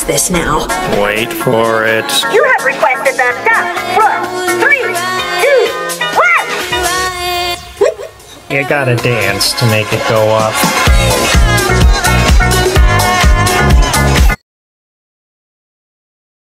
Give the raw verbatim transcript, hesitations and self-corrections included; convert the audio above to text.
this now. Wait for it. You have requested the stop. Roll. Three, two, one. You gotta dance to make it go up.